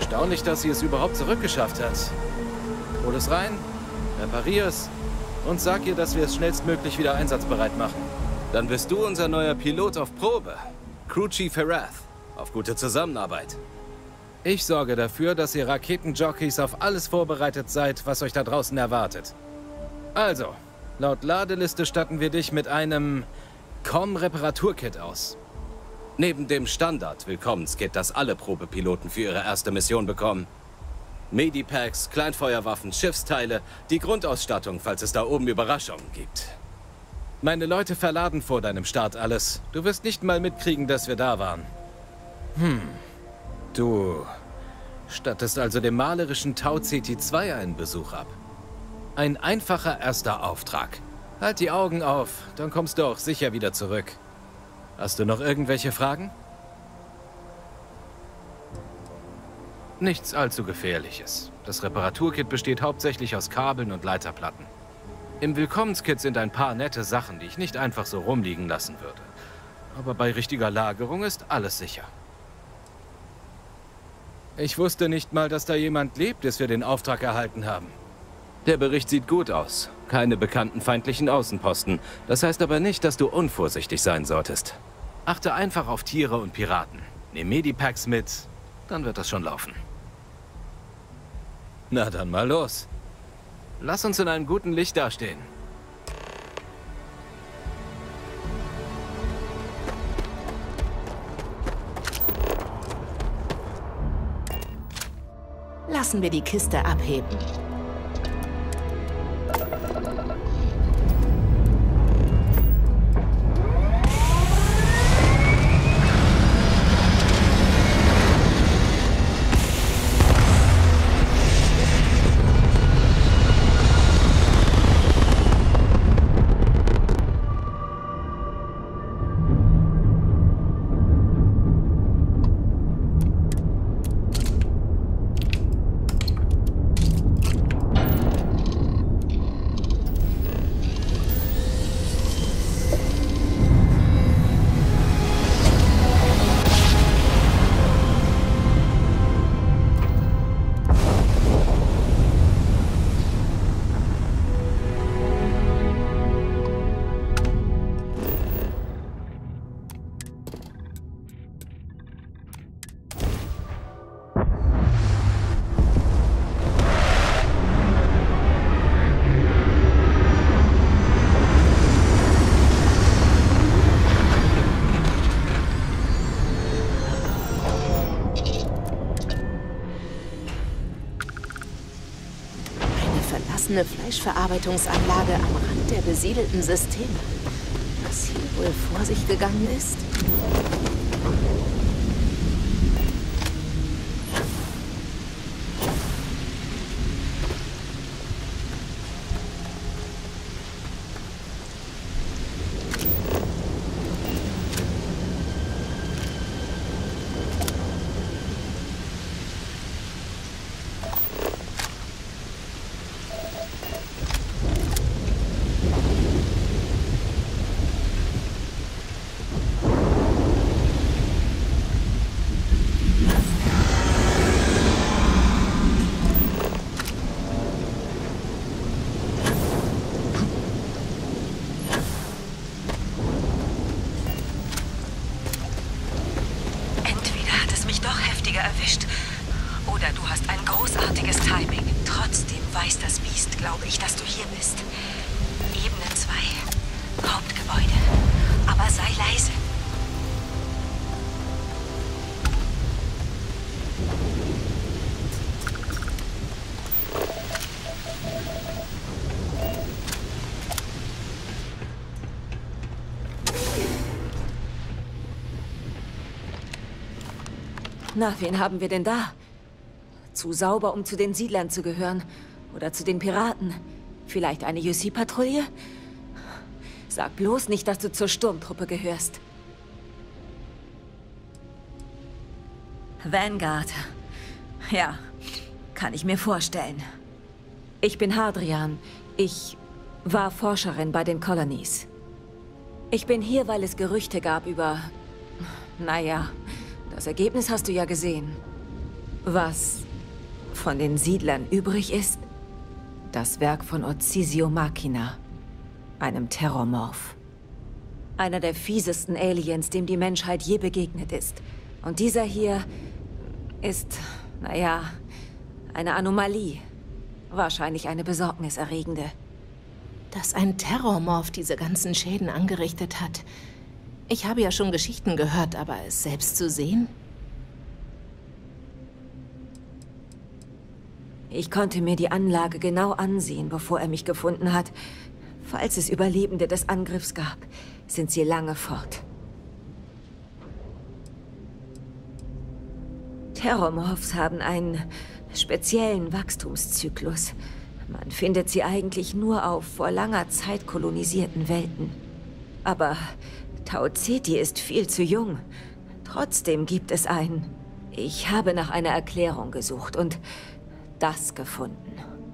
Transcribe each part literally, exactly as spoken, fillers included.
Erstaunlich, dass sie es überhaupt zurückgeschafft hat. Hol es rein, reparier es und sag ihr, dass wir es schnellstmöglich wieder einsatzbereit machen. Dann bist du unser neuer Pilot auf Probe. Crew Chief Herath. Auf gute Zusammenarbeit. Ich sorge dafür, dass ihr Raketenjockeys auf alles vorbereitet seid, was euch da draußen erwartet. Also, laut Ladeliste statten wir dich mit einem C O M-Reparaturkit aus. Neben dem Standard-Willkommenskit, das alle Probepiloten für ihre erste Mission bekommen. Medipacks, Kleinfeuerwaffen, Schiffsteile, die Grundausstattung, falls es da oben Überraschungen gibt. Meine Leute verladen vor deinem Start alles. Du wirst nicht mal mitkriegen, dass wir da waren. Hm. Du stattest also dem malerischen Tau C T zwei einen Besuch ab. Ein einfacher erster Auftrag. Halt die Augen auf, dann kommst du auch sicher wieder zurück. Hast du noch irgendwelche Fragen? Nichts allzu Gefährliches. Das Reparaturkit besteht hauptsächlich aus Kabeln und Leiterplatten. Im Willkommenskit sind ein paar nette Sachen, die ich nicht einfach so rumliegen lassen würde. Aber bei richtiger Lagerung ist alles sicher. Ich wusste nicht mal, dass da jemand lebt, bis wir den Auftrag erhalten haben. Der Bericht sieht gut aus. Keine bekannten feindlichen Außenposten. Das heißt aber nicht, dass du unvorsichtig sein solltest. Achte einfach auf Tiere und Piraten. Nimm Medipacks mit, dann wird das schon laufen. Na dann mal los. Lass uns in einem guten Licht dastehen. Lassen wir die Kiste abheben. Eine Fleischverarbeitungsanlage am Rand der besiedelten Systeme. Was hier wohl vor sich gegangen ist? Erwischt. Oder du hast ein großartiges Timing. Trotzdem weiß das Biest, glaube ich, dass du hier bist. Ebene zwei. Hauptgebäude. Aber sei leise. Na, wen haben wir denn da? Zu sauber, um zu den Siedlern zu gehören. Oder zu den Piraten. Vielleicht eine U C-Patrouille? Sag bloß nicht, dass du zur Sturmtruppe gehörst. Vanguard. Ja, kann ich mir vorstellen. Ich bin Hadrian. Ich war Forscherin bei den Colonies. Ich bin hier, weil es Gerüchte gab über... Naja... Das Ergebnis hast du ja gesehen. Was von den Siedlern übrig ist, das Werk von Orzisio Machina, einem Terrormorph. Einer der fiesesten Aliens, dem die Menschheit je begegnet ist. Und dieser hier ist, naja, eine Anomalie. Wahrscheinlich eine besorgniserregende. Dass ein Terrormorph diese ganzen Schäden angerichtet hat. Ich habe ja schon Geschichten gehört, aber es selbst zu sehen? Ich konnte mir die Anlage genau ansehen, bevor er mich gefunden hat. Falls es Überlebende des Angriffs gab, sind sie lange fort. Terrormorphs haben einen speziellen Wachstumszyklus. Man findet sie eigentlich nur auf vor langer Zeit kolonisierten Welten. Aber Tau Ceti ist viel zu jung. Trotzdem gibt es einen. Ich habe nach einer Erklärung gesucht und das gefunden.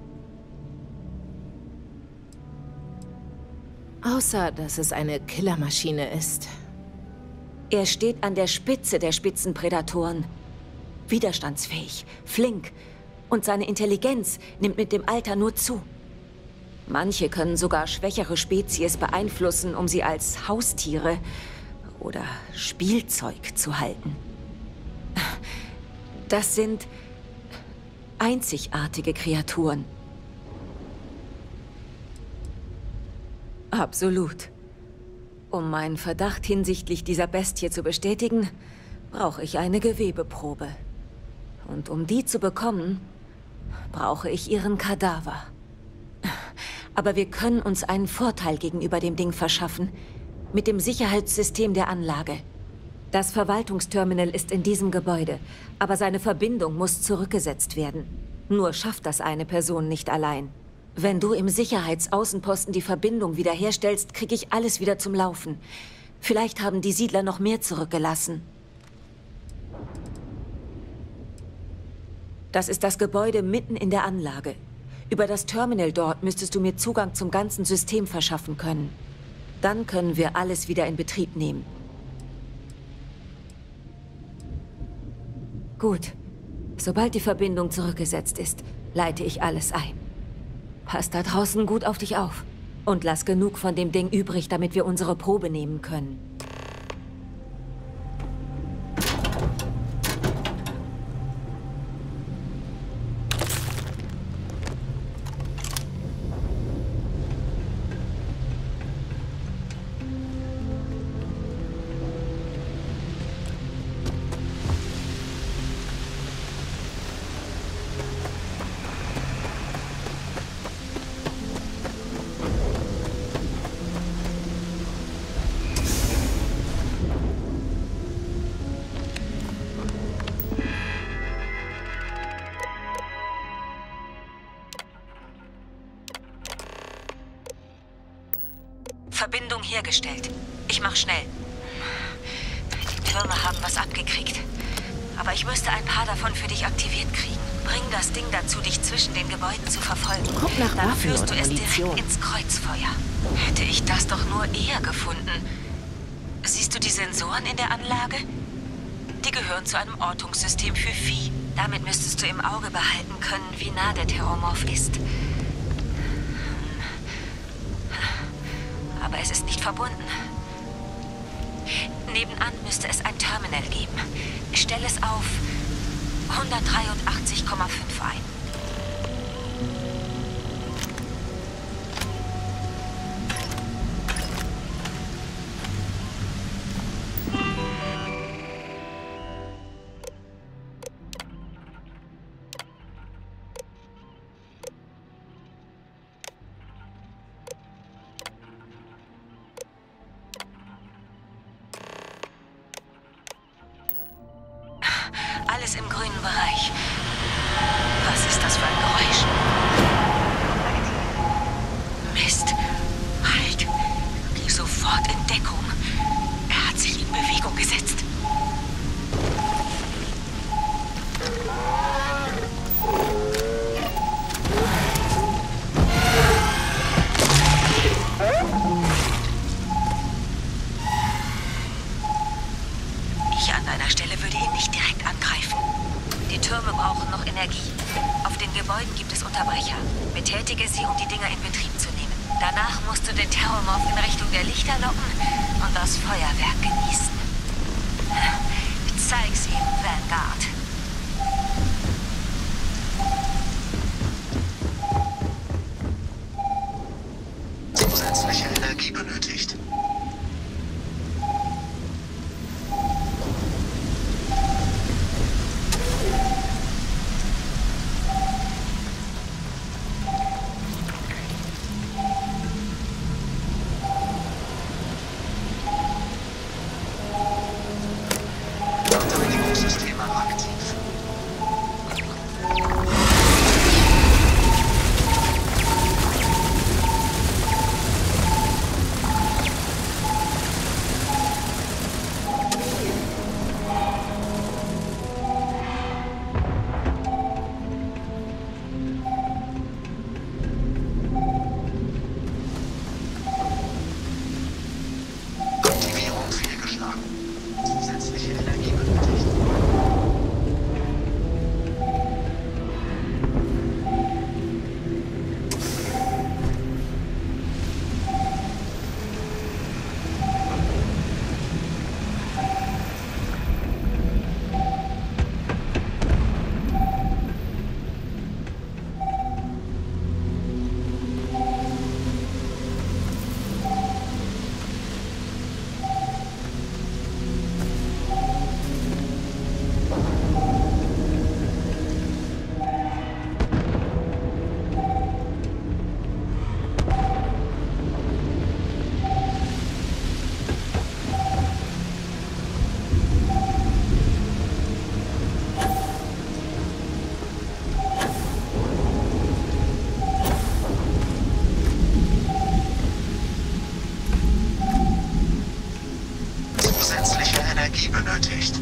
Außer, dass es eine Killermaschine ist. Er steht an der Spitze der Spitzenprädatoren. Widerstandsfähig, flink. Und seine Intelligenz nimmt mit dem Alter nur zu. Manche können sogar schwächere Spezies beeinflussen, um sie als Haustiere oder Spielzeug zu halten. Das sind einzigartige Kreaturen. Absolut. Um meinen Verdacht hinsichtlich dieser Bestie zu bestätigen, brauche ich eine Gewebeprobe. Und um die zu bekommen, brauche ich ihren Kadaver. Aber wir können uns einen Vorteil gegenüber dem Ding verschaffen. Mit dem Sicherheitssystem der Anlage. Das Verwaltungsterminal ist in diesem Gebäude, aber seine Verbindung muss zurückgesetzt werden. Nur schafft das eine Person nicht allein. Wenn du im Sicherheitsaußenposten die Verbindung wiederherstellst, kriege ich alles wieder zum Laufen. Vielleicht haben die Siedler noch mehr zurückgelassen. Das ist das Gebäude mitten in der Anlage. Über das Terminal dort müsstest du mir Zugang zum ganzen System verschaffen können. Dann können wir alles wieder in Betrieb nehmen. Gut. Sobald die Verbindung zurückgesetzt ist, leite ich alles ein. Pass da draußen gut auf dich auf. Und lass genug von dem Ding übrig, damit wir unsere Probe nehmen können. Verbindung hergestellt. Ich mach schnell. Die Türme haben was abgekriegt. Aber ich müsste ein paar davon für dich aktiviert kriegen. Bring das Ding dazu, dich zwischen den Gebäuden zu verfolgen. Guck nach Dann Waffen führst du oder es Munition. direkt ins Kreuzfeuer. Hätte ich das doch nur eher gefunden. Siehst du die Sensoren in der Anlage? Die gehören zu einem Ortungssystem für Vieh. Damit müsstest du im Auge behalten können, wie nah der Terrormorph ist. Aber es ist nicht verbunden. Nebenan müsste es ein Terminal geben. Stell es auf hundertdreiundachtzig Komma fünf ein. Alles im grünen Bereich. Was ist das für ein Geräusch? Mist. Halt. Geh sofort in Deckung. Er hat sich in Bewegung gesetzt. Ich an deiner Stelle würde ihn nicht direkt angreifen. Die Türme brauchen Energie. Auf den Gebäuden gibt es Unterbrecher. Betätige sie, um die Dinger in Betrieb zu nehmen. Danach musst du den Terrormorph in Richtung der Lichter locken und das Feuerwerk genießen. Zeig's ihm, Vanguard. Zusätzliche Energie benötigt. Systeme aktiv. Aktivierung fehlgeschlagen. Zusätzliche Energie benötigt. Zusätzliche Energie benötigt.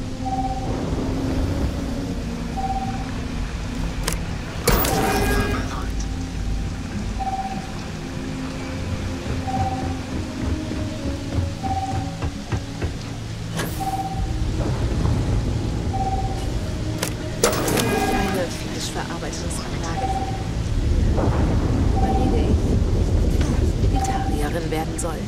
Eine Fleischverarbeitungsanlage. Überlege ich, Vegetarierin werden soll.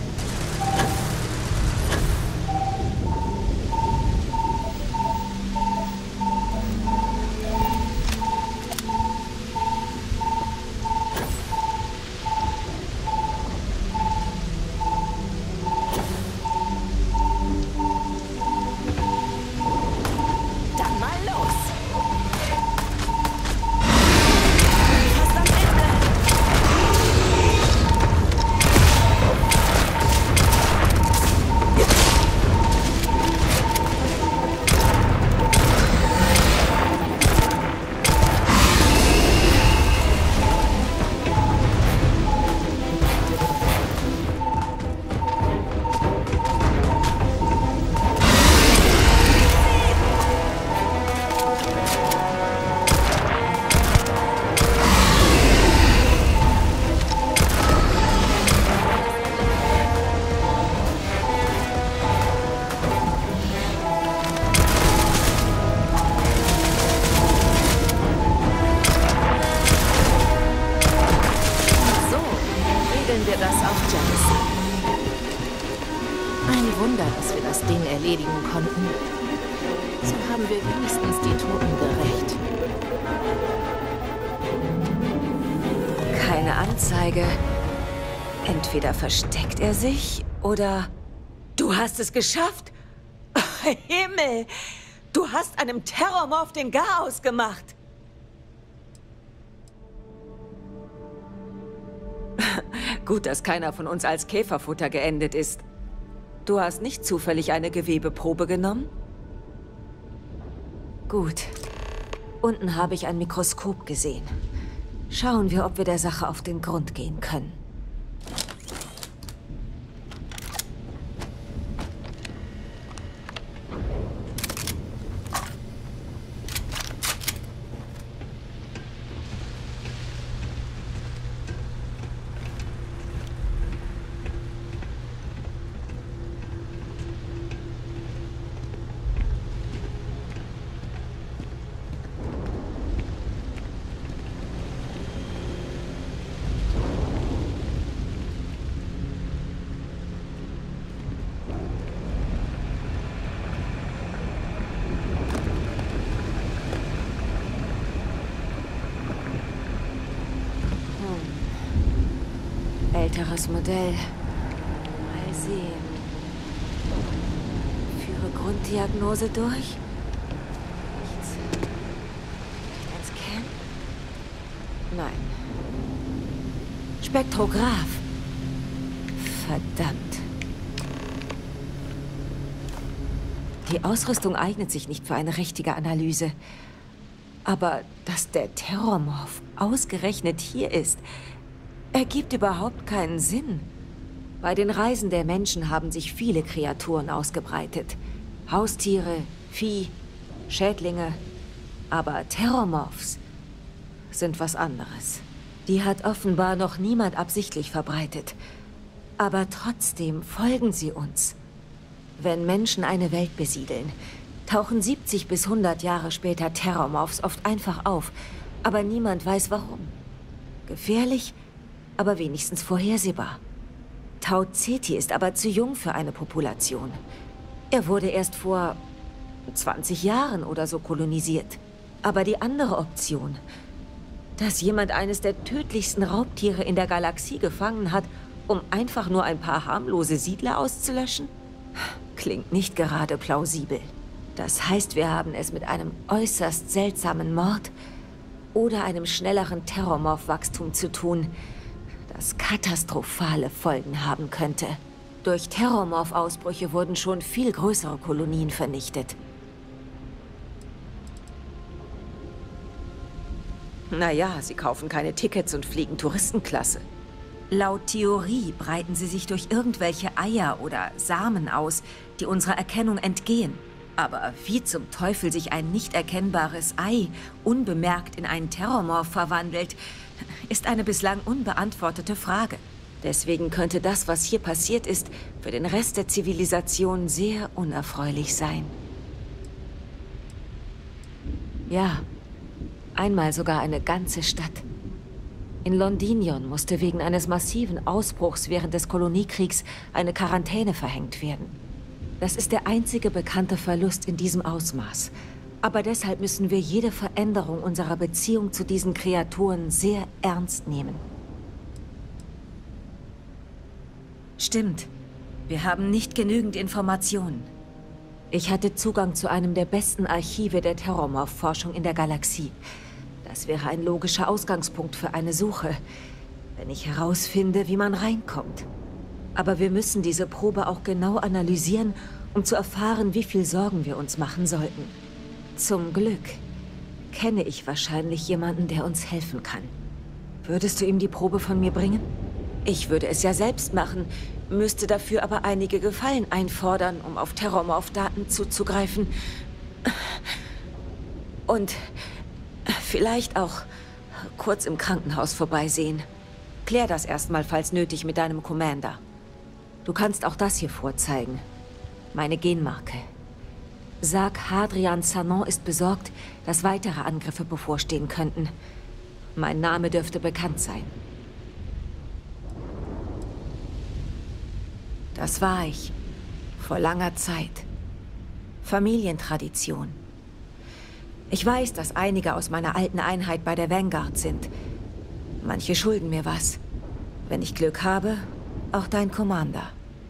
Dann mal los! Fast am Ende! So regeln wir das auf Genesee. Ein Wunder, dass wir das Ding erledigen konnten. So haben wir wenigstens die Toten gerächt. Keine Anzeige. Entweder versteckt er sich oder... Du hast es geschafft! Himmel! Du hast einem Terrormorph den Garaus gemacht! Gut, dass keiner von uns als Käferfutter geendet ist. Du hast nicht zufällig eine Gewebeprobe genommen? Gut. Unten habe ich ein Mikroskop gesehen. Schauen wir, ob wir der Sache auf den Grund gehen können. Sicheres Modell. Mal sehen. Führe Grunddiagnose durch. Nichts. Ein Scan? Nein. Spektrograph. Verdammt. Die Ausrüstung eignet sich nicht für eine richtige Analyse. Aber dass der Terrormorph ausgerechnet hier ist, ergibt überhaupt keinen Sinn. Bei den Reisen der Menschen haben sich viele Kreaturen ausgebreitet. Haustiere, Vieh, Schädlinge. Aber Terrormorphs sind was anderes. Die hat offenbar noch niemand absichtlich verbreitet. Aber trotzdem folgen sie uns. Wenn Menschen eine Welt besiedeln, tauchen siebzig bis hundert Jahre später Terrormorphs oft einfach auf, aber niemand weiß warum. Gefährlich, aber wenigstens vorhersehbar. Tau Ceti ist aber zu jung für eine Population. Er wurde erst vor zwanzig Jahren oder so kolonisiert. Aber die andere Option, dass jemand eines der tödlichsten Raubtiere in der Galaxie gefangen hat, um einfach nur ein paar harmlose Siedler auszulöschen? Klingt nicht gerade plausibel. Das heißt, wir haben es mit einem äußerst seltsamen Mord oder einem schnelleren Terrormorph-Wachstum zu tun, das katastrophale Folgen haben könnte. Durch Terrormorph-Ausbrüche wurden schon viel größere Kolonien vernichtet. Naja, sie kaufen keine Tickets und fliegen Touristenklasse. Laut Theorie breiten sie sich durch irgendwelche Eier oder Samen aus, die unserer Erkennung entgehen. Aber wie zum Teufel sich ein nicht erkennbares Ei unbemerkt in einen Terrormorph verwandelt, ist eine bislang unbeantwortete Frage. Deswegen könnte das, was hier passiert ist, für den Rest der Zivilisation sehr unerfreulich sein. Ja, einmal sogar eine ganze Stadt. In Londinion musste wegen eines massiven Ausbruchs während des Koloniekriegs eine Quarantäne verhängt werden. Das ist der einzige bekannte Verlust in diesem Ausmaß. Aber deshalb müssen wir jede Veränderung unserer Beziehung zu diesen Kreaturen sehr ernst nehmen. Stimmt. Wir haben nicht genügend Informationen. Ich hatte Zugang zu einem der besten Archive der Terrormorph-Forschung in der Galaxie. Das wäre ein logischer Ausgangspunkt für eine Suche, wenn ich herausfinde, wie man reinkommt. Aber wir müssen diese Probe auch genau analysieren, um zu erfahren, wie viel Sorgen wir uns machen sollten. Zum Glück kenne ich wahrscheinlich jemanden, der uns helfen kann. Würdest du ihm die Probe von mir bringen? Ich würde es ja selbst machen, müsste dafür aber einige Gefallen einfordern, um auf Terrormorph-Daten zuzugreifen. Und vielleicht auch kurz im Krankenhaus vorbeisehen. Klär das erstmal, falls nötig, mit deinem Commander. Du kannst auch das hier vorzeigen. Meine Genmarke. Sag, Hadrian Sanon ist besorgt, dass weitere Angriffe bevorstehen könnten. Mein Name dürfte bekannt sein. Das war ich. Vor langer Zeit. Familientradition. Ich weiß, dass einige aus meiner alten Einheit bei der Vanguard sind. Manche schulden mir was. Wenn ich Glück habe, auch dein Commander.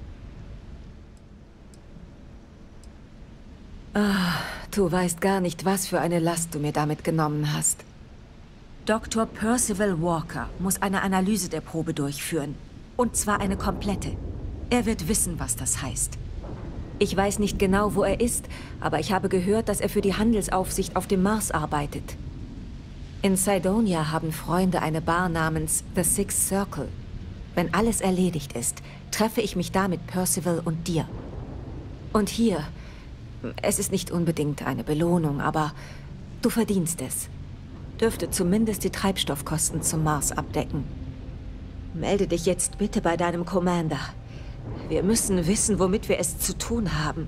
Ah, du weißt gar nicht, was für eine Last du mir damit genommen hast. Doktor Percival Walker muss eine Analyse der Probe durchführen. Und zwar eine komplette. Er wird wissen, was das heißt. Ich weiß nicht genau, wo er ist, aber ich habe gehört, dass er für die Handelsaufsicht auf dem Mars arbeitet. In Cydonia haben Freunde eine Bar namens The Sixth Circle. Wenn alles erledigt ist, treffe ich mich da mit Percival und dir. Und hier, es ist nicht unbedingt eine Belohnung, aber du verdienst es. Dürfte zumindest die Treibstoffkosten zum Mars abdecken. Melde dich jetzt bitte bei deinem Commander. Wir müssen wissen, womit wir es zu tun haben.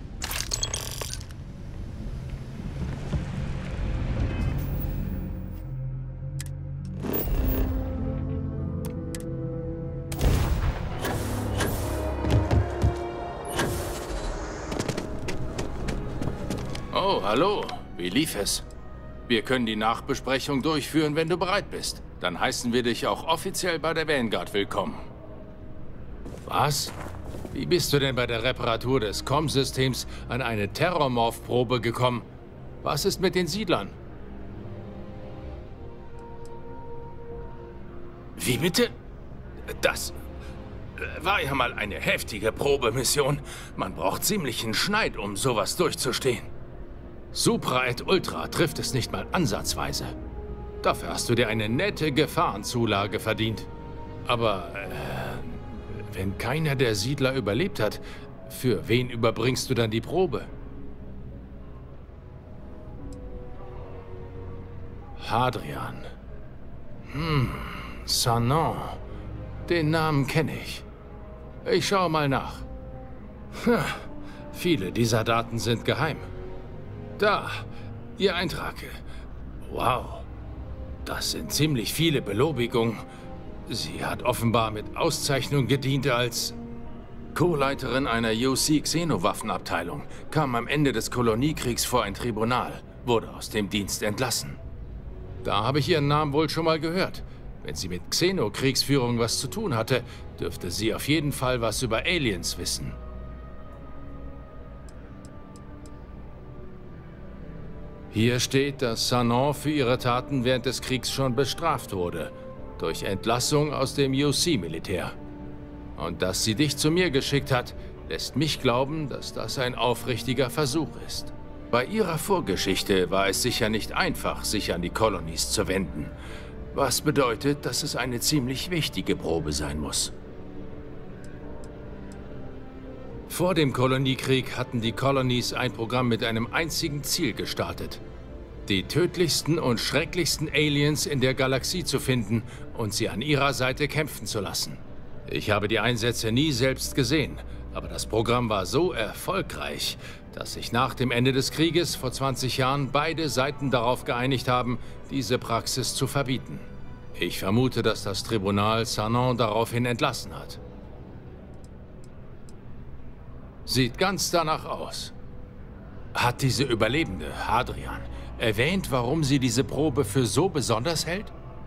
Oh, hallo. Wie lief es? Wir können die Nachbesprechung durchführen, wenn du bereit bist. Dann heißen wir dich auch offiziell bei der Vanguard willkommen. Was? Wie bist du denn bei der Reparatur des C O M-Systems an eine Terrormorph-Probe gekommen? Was ist mit den Siedlern? Wie bitte? Das war ja mal eine heftige Probemission. Man braucht ziemlichen Schneid, um sowas durchzustehen. Supra et Ultra trifft es nicht mal ansatzweise. Dafür hast du dir eine nette Gefahrenzulage verdient. Aber äh, wenn keiner der Siedler überlebt hat, für wen überbringst du dann die Probe? Hadrian. Hm, Sanon. Den Namen kenne ich. Ich schaue mal nach. Hm, viele dieser Daten sind geheim. Da, Ihr Eintrag. Wow, das sind ziemlich viele Belobigungen. Sie hat offenbar mit Auszeichnung gedient als Co-Leiterin einer U C-Xenowaffenabteilung, kam am Ende des Koloniekriegs vor ein Tribunal, wurde aus dem Dienst entlassen. Da habe ich Ihren Namen wohl schon mal gehört. Wenn sie mit Xeno-Kriegsführung was zu tun hatte, dürfte sie auf jeden Fall was über Aliens wissen. Hier steht, dass Sanon für ihre Taten während des Kriegs schon bestraft wurde. Durch Entlassung aus dem U C-Militär. Und dass sie dich zu mir geschickt hat, lässt mich glauben, dass das ein aufrichtiger Versuch ist. Bei ihrer Vorgeschichte war es sicher nicht einfach, sich an die Colonies zu wenden. Was bedeutet, dass es eine ziemlich wichtige Probe sein muss. Vor dem Koloniekrieg hatten die Colonies ein Programm mit einem einzigen Ziel gestartet. Die tödlichsten und schrecklichsten Aliens in der Galaxie zu finden und sie an ihrer Seite kämpfen zu lassen. Ich habe die Einsätze nie selbst gesehen, aber das Programm war so erfolgreich, dass sich nach dem Ende des Krieges vor zwanzig Jahren beide Seiten darauf geeinigt haben, diese Praxis zu verbieten. Ich vermute, dass das Tribunal Sanon daraufhin entlassen hat. Sieht ganz danach aus. Hat diese Überlebende, Hadrian, erwähnt, warum sie diese Probe für so besonders hält?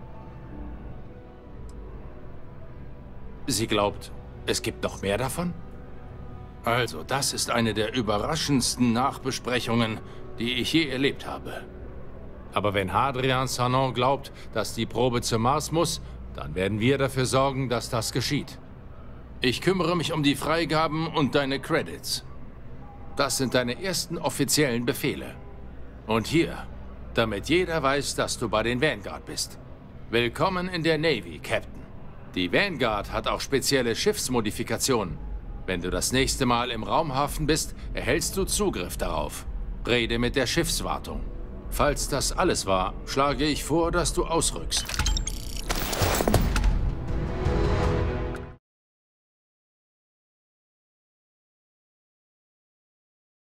Sie glaubt, es gibt noch mehr davon? Also, das ist eine der überraschendsten Nachbesprechungen, die ich je erlebt habe. Aber wenn Hadrian Sanon glaubt, dass die Probe zum Mars muss, dann werden wir dafür sorgen, dass das geschieht. Ich kümmere mich um die Freigaben und deine Credits. Das sind deine ersten offiziellen Befehle. Und hier, damit jeder weiß, dass du bei den Vanguard bist. Willkommen in der Navy, Captain. Die Vanguard hat auch spezielle Schiffsmodifikationen. Wenn du das nächste Mal im Raumhafen bist, erhältst du Zugriff darauf. Rede mit der Schiffswartung. Falls das alles war, schlage ich vor, dass du ausrückst.